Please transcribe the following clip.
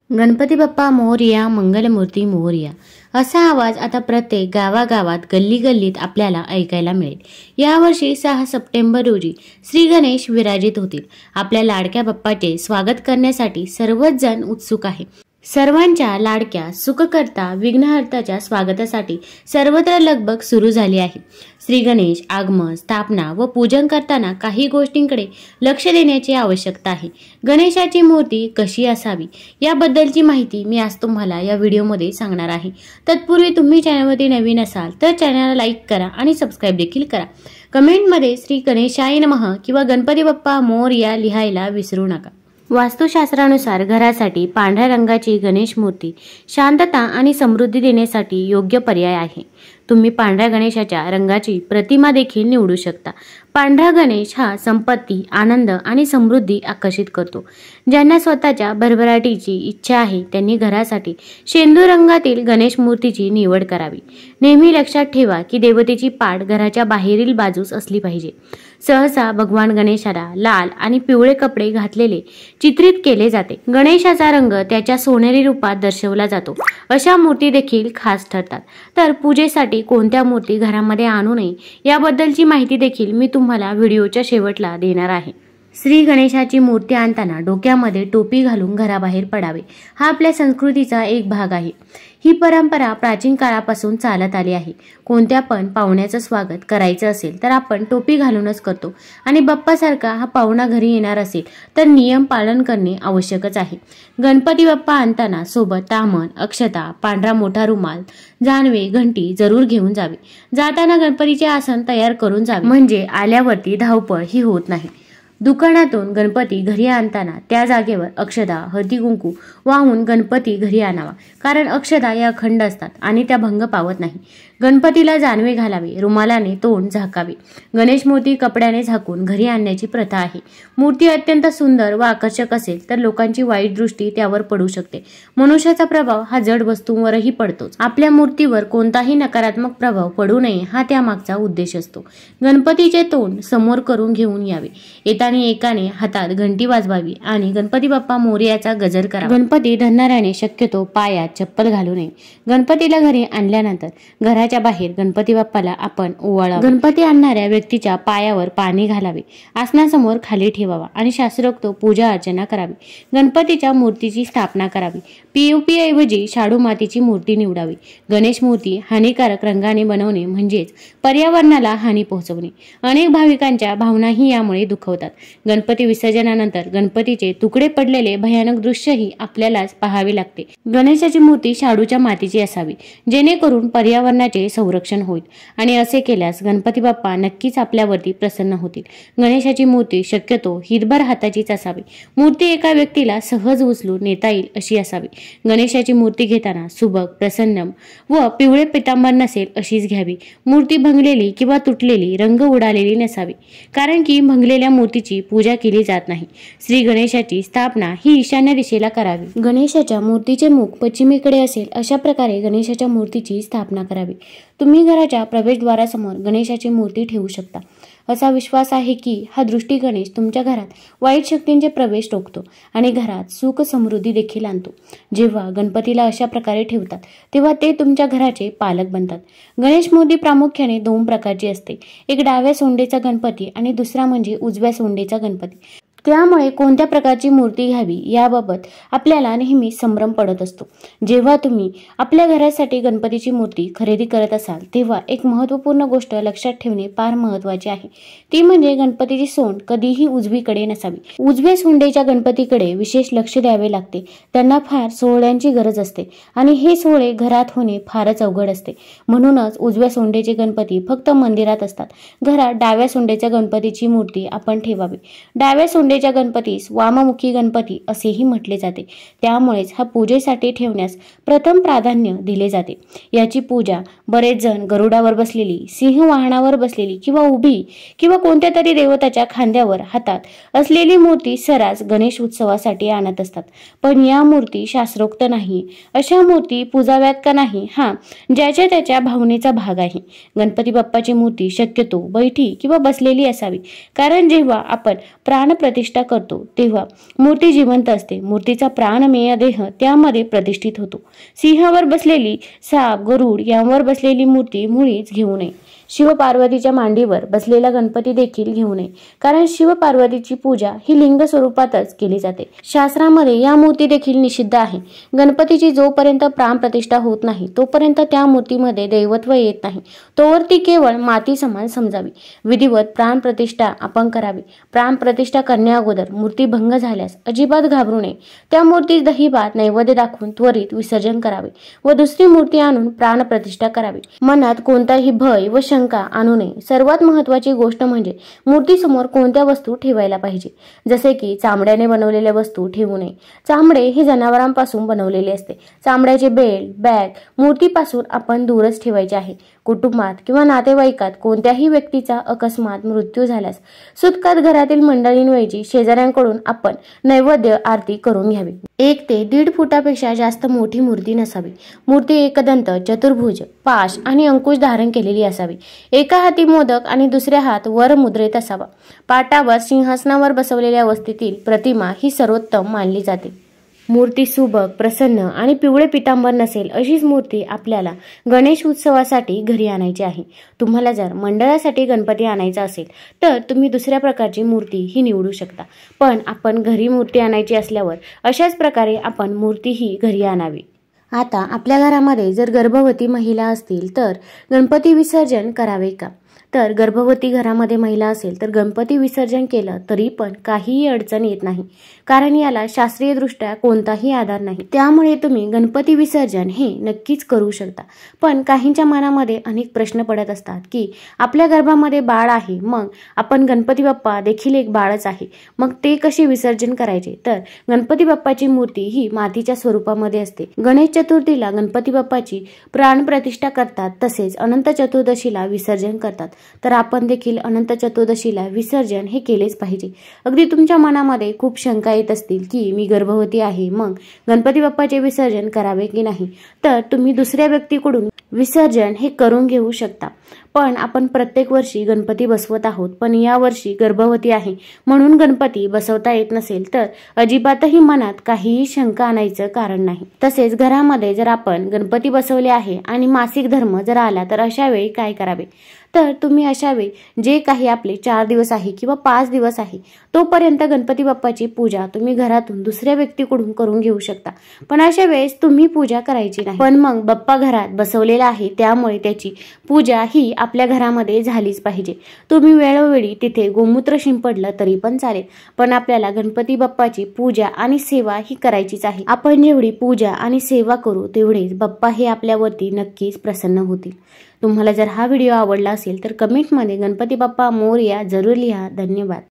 गणपती बाप्पा मोरया, मंगलमूर्ती मोरया असा आवाज आता प्रत्येक गावागावात गल्ली गल्लीत आपल्याला ऐकायला मिळेल। यावर्षी 6 सप्टेंबर रोजी श्री गणेश विराजित होतील। आपल्या लाडक्या बाप्पाचे स्वागत करण्यासाठी सर्वच जण उत्सुक आहे। सर्वांच्या लाडक्या सुखकर्ता विघ्नहर्त्याच्या स्वागतासाठी सर्वत्र लगबग सुरू झाली आहे। श्री गणेश आगमन, स्थापना व पूजन करताना काही गोष्टींकडे लक्ष देण्याची आवश्यकता आहे। गणेशाची मूर्ती कशी असावी याबद्दलची माहिती मी आज तुम्हाला या व्हिडिओमध्ये सांगणार आहे। तत्पूर्वी तुम्ही चॅनलमध्ये नवीन असाल तर चॅनलला लाईक करा आणि सबस्क्राईब देखील करा। कमेंटमध्ये श्री गणेशाय नमः किंवा गणपती बाप्पा मोरया लिहायला विसरू नका। वास्तुशास्त्रानुसार घरासाठी पांढऱ्या रंगाची गणेश मूर्ती शांतता आणि समृद्धी देण्यासाठी योग्य पर्याय आहे। तुम्ही पांढऱ्या गणेशाच्या रंगाची प्रतिमा देखील निवडू शकता। पांढरा गणेश हा संपत्ती, आनंद आणि समृद्धी आकर्षित करतो। ज्यांना स्वतःच्या भरभराटीची इच्छा आहे त्यांनी घरासाठी शेंदूर रंगातील गणेश मूर्तीची निवड करावी। नेहमी लक्षात ठेवा की देवतेची पाठ घराच्या बाहेरील बाजूस असली पाहिजे। सहसा भगवान गणेशाला लाल आणि पिवळे कपडे घातलेले चित्रित केले जाते। गणेशाचा रंग त्याच्या सोनेरी रूपात दर्शवला जातो। अशा मूर्ती देखील खास ठरतात। तर पूजेसाठी कोणत्या मूर्ती घरामध्ये आणू नये याबद्दलची माहिती देखील मी तुम्हाला व्हिडिओच्या शेवटला देणार आहे। श्री गणेशाची मूर्ती आणताना डोक्यामध्ये टोपी घालून घराबाहेर पडावे हा आपल्या संस्कृतीचा एक भाग आहे। ही परंपरा प्राचीन काळापासून चालत आली आहे। कोणत्या पण पाहुण्याचं स्वागत करायचं असेल तर आपण टोपी घालूनच करतो आणि बाप्पासारखा हा पाहुणा घरी येणार असेल तर नियम पालन करणे आवश्यकच आहे। गणपती बाप्पा आणताना सोबत ताम्हण, अक्षता, पांढरा मोठा रुमाल, जानवे, घंटी जरूर घेऊन जावे। जाताना गणपतीचे आसन तयार करून जावे म्हणजे आल्यावरती धावपळ ही होत नाही। दुकानातून गणपती घरी आणताना त्या जागेवर अक्षता, हळदी कुंकू वाहून गणपती घरी आणावा, कारण अक्षता या अखंड असतात आणि त्या भंग पावत नाही। गणपतीला जानवे घालावे, रुमालाने तोंड झाकावे। गणेश मूर्ती कपड्याने झाकून घरी आणण्याची प्रथा आहे। मूर्ती अत्यंत सुंदर व आकर्षक असेल तर लोकांची वाईट दृष्टी त्यावर पडू शकते। मनुष्याचा प्रभाव हा जड वस्तूंवरही पडतोच। आपल्या मूर्तीवर कोणताही नकारात्मक प्रभाव पडू नये हा त्यामागचा उद्देश असतो। गणपतीचे तोंड समोर करून घेऊन यावे। येताना एकाने हातात घंटी वाजवावी आणि गणपती बाप्पा मोरयाचा गजर करावा। गणपती धरणाऱ्याने शक्यतो पायात चप्पल घालू नये। गणपतीला घरी आणल्यानंतर घराच्या बाहेर गणपती बाप्पाला आपण ओवाळावे। गणपती आणणाऱ्या व्यक्तीच्या पायावर पाणी घालावे, आसनासमोर खाली ठेवावा आणि शास्त्रोक्त पूजा अर्चना करावी। गणपतीच्या मूर्तीची स्थापना करावी। पीओपी ऐवजी शाडू मातीची मूर्ती निवडावी। गणेश मूर्ती हानिकारक रंगाने बनवणे म्हणजेच पर्यावरणाला हानी पोहोचवणे। अनेक भाविकांच्या भावनाही यामुळे दुखवतात। गणपती विसर्जनानंतर गणपतीचे तुकडे पडलेले भयानक दृश्यही आपल्यालाच पाहावे लागते। गणेशाची मूर्ती शाडूच्या मातीची असावी जेणेकरून पर्यावरणाचे संरक्षण होईल आणि असे केल्यास गणपती बाप्पा नक्कीच आपल्यावरती प्रसन्न होतील। गणेशाची मूर्ती शक्यतो हिरभर हाताचीच असावी। मूर्ती एका व्यक्तीला सहज उचलून नेता येईल अशी असावी। गणेशाची मूर्ती घेताना सुबक, प्रसन्न व पिवळे पितांबर नसेल अशीच घ्यावी। मूर्ती भंगलेली किंवा तुटलेली, रंग उडालेली नसावी, कारण की भंगलेल्या मूर्तीची पूजा केली जात नाही। श्री गणेशाची स्थापना ही ईशान्य दिशेला करावी। गणेशाच्या मूर्तीचे मुख पश्चिमेकडे असेल अशा प्रकारे गणेशाच्या मूर्तीची स्थापना करावी। तुम्ही घराच्या प्रवेशद्वारासमोर गणेशाची मूर्ती ठेवू शकता। असा विश्वास आहे की हा दृष्टी गणेश तुमच्या घरात वाईट शक्तींचे प्रवेश रोखतो आणि घरात सुख समृद्धी देखील आणतो। जेव्हा गणपतीला अशा प्रकारे ठेवतात तेव्हा ते तुमच्या घराचे पालक बनतात। गणेश मूर्ती प्रामुख्याने 2 प्रकारची असते, एक डाव्या सोंडेचा गणपती आणि दुसरा म्हणजे उजव्या सोंडेचा गणपती। त्यामुळे कोणत्या प्रकारची मूर्ती घ्यावी याबाबत आपल्याला नेहमी संभ्रम पडत असतो। जेव्हा तुम्ही आपल्या घरासाठी गणपतीची मूर्ती खरेदी करत असाल तेव्हा एक महत्त्वपूर्ण गोष्ट लक्षात ठेवणे फार महत्त्वाचे आहे, ती म्हणजे गणपतीची सोंड कधीही उजवीकडे नसावी। उजव्या सोंडेच्या गणपतीकडे विशेष लक्ष द्यावे लागते। त्यांना फार सोहळ्यांची गरज असते आणि हे सोहळे घरात होणे फारच अवघड असते। म्हणूनच उजव्या सोंडेचे गणपती फक्त मंदिरात असतात। घरात डाव्या सोंडेच्या गणपतीची मूर्ती आपण ठेवावी। डाव्या सोंडेच्या गणपतीस वाममुखी गणपती असेही म्हटले जाते। त्यामुळेच हा पूजेसाठी ठेवण्यास प्रथम प्राधान्य दिले जाते। याची पूजा बरेच जण गरुडावर बसलेली, सिंह वाहनावर बसलेली किंवा उभी किंवा कोणत्या तरी देवताच्या खांद्यावर हातात असलेली मूर्ती सरास गणेश उत्सवासाठी आणत असतात। पण या मूर्ती शास्त्रोक्त नाही। अशा मूर्ती पूजाव्यात का नाही हा ज्याच्या त्याच्या भावनेचा भाग आहे। गणपती बाप्पाची मूर्ती शक्यतो बैठी किंवा बसलेली असावी, कारण जेव्हा आपण प्राणप्रतिष्ठा प्रतिष्ठा करतो तेव्हा मूर्ती जिवंत असते. मूर्तीचा प्राणमेय देह त्यामध्ये प्रतिष्ठित होतो. सिंहावर बसलेली, साप, गरुड यांवर बसलेली मूर्ती मुळीच घेऊ नये. शिवपार्वतीच्या मांडीवर बसलेला गणपती देखील घेऊ नये, कारण शिवपार्वतीची पूजा ही लिंग स्वरूपातच केली जाते. शास्त्रामध्ये या मूर्ती देखील निषिद्ध आहे. गणपतीची जोपर्यंत प्राणप्रतिष्ठा होत नाही तोपर्यंत त्या मूर्तीमध्ये दैवत्व येत नाही, तोवर ती केवळ माती समान समजावी. विधिवत प्राणप्रतिष्ठा आपण करावी. प्राणप्रतिष्ठा करण्याअगोदर मूर्ती भंग झाल्यास अजिबात घाबरू नये. त्या मूर्तीस दहीभात नैवेद्य दाखवून त्वरित विसर्जन करावे व दुसरी मूर्ती आणून प्राणप्रतिष्ठा करावी. मनात कोणताही भय व शंका आणू नये. सर्वात महत्त्वाची गोष्ट म्हणजे मूर्तीसमोर कोणत्या वस्तू ठेवायला पाहिजे, जसे की चामड्याने बनवलेल्या वस्तू ठेवू नये. चामडे हे जनावरांपासून बनवलेले असते. चामड्याचे बेल्ट, बॅग मूर्तीपासून आपण दूरच ठेवायचे आहे. कुटुंबात किंवा नातेवाईकात कोणत्याही व्यक्तीचा अकस्मात मृत्यू झाल्यास सुतकात घरातील मंडळींऐवजी शेजाऱ्यांकडून आपण नैवेद्य आरती करून घ्यावी. 1 ते 1.5 फुटापेक्षा जास्त मोठी मूर्ती नसावी. मूर्ती एकदंत, चतुर्भुज, पाश आणि अंकुश धारण केलेली असावी. एका हाती मोदक आणि दुसऱ्या हात वर मुद्रेत असावा. पाटावर सिंहासनावर बसवलेल्या अवस्थेतील प्रतिमा ही सर्वोत्तम मानली जाते. मूर्ती सुबक, प्रसन्न आणि पिवळे पितांबर नसेल अशीच मूर्ती आपल्याला गणेश उत्सवासाठी घरी आणायची आहे. तुम्हाला जर मंडळासाठी गणपती आणायचा असेल तर तुम्ही दुसऱ्या प्रकारची मूर्ती ही निवडू शकता, पण आपण घरी मूर्ती आणायची असल्यावर अशाच प्रकारे आपण मूर्ती ही घरी आणावी. आता आपल्या घरामध्ये जर गर्भवती महिला असतील तर गणपती विसर्जन करावे का? तर गर्भवती घरामध्ये महिला असेल तर गणपती विसर्जन केलं तरी पण काहीही अडचण येत नाही, कारण याला शास्त्रीयदृष्ट्या कोणताही आधार नाही. त्यामुळे तुम्ही गणपती विसर्जन हे नक्कीच करू शकता. पण काहींच्या मनामध्ये अनेक प्रश्न पडत असतात की आपल्या गर्भामध्ये बाळ आहे, मग आपण गणपती बाप्पा देखील एक बाळच आहे, मग ते कसे विसर्जन करायचे? तर गणपती बाप्पाची मूर्ती ही मातीच्या स्वरूपामध्ये असते. गणेश चतुर्थीला गणपती बाप्पाची प्राणप्रतिष्ठा करतात, तसेच अनंत चतुर्दशीला विसर्जन करतात. तर आपण देखील अनंत चतुर्दशीला विसर्जन हे केलेच पाहिजे. अगदी तुमच्या मनामध्ये खूप शंका येत असतील की मी गर्भवती आहे, मग गणपती बाप्पाचे विसर्जन करावे की नाही, तर तुम्ही दुसऱ्या व्यक्तीकडून विसर्जन हे करून घेऊ शकता. पण आपण प्रत्येक वर्षी गणपती बसवत आहोत, पण या वर्षी गर्भवती आहे म्हणून गणपती बसवता येत नसेल तर अजिबातही मनात काहीही शंका आणायचं कारण नाही. तसेच घरामध्ये जर आपण गणपती बसवले आहे आणि मासिक धर्म जर आला तर अशा वेळी काय करावे? तर तुम्ही अशा वेळी जे काही आपले 4 दिवस आहे किंवा 5 दिवस आहे तोपर्यंत गणपती बाप्पाची पूजा तुम्ही घरातून दुसऱ्या व्यक्तीकडून करून घेऊ शकता. पण अशा वेळेस तुम्ही पूजा करायची नाही. पण मग बाप्पा घरात बसवलेला आहे त्यामुळे त्याची पूजा ही आपल्या घरामध्ये झालीच पाहिजे. तुम्ही वेळोवेळी तिथे गोमूत्र शिंपडलं तरी पण चालेल, पण आपल्याला गणपती बाप्पाची पूजा आणि सेवा ही करायचीच आहे. आपण जेवढी पूजा आणि सेवा करू तेवढेच बाप्पा हे आपल्यावरती नक्कीच प्रसन्न होतील. तुम्हाला जर हा व्हिडिओ आवडला असेल तर कमेंटमध्ये गणपती बाप्पा मोरया जरूर लिहा. धन्यवाद.